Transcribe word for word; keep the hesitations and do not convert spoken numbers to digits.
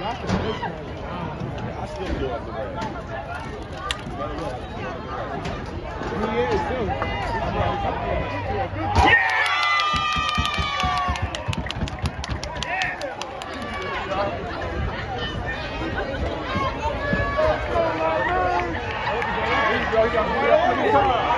I still do it the way. He is too. Yeah! Let's go, Larry!